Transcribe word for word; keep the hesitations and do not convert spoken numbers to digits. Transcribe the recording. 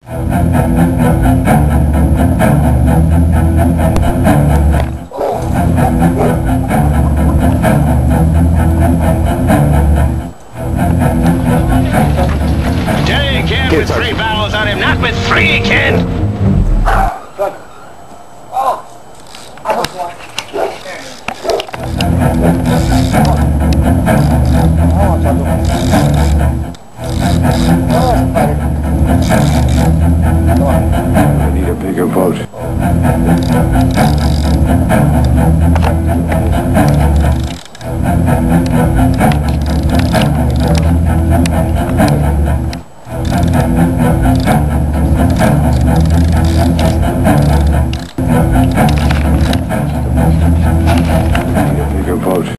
Tell you, kid, with three barrels on him, not with three, kid.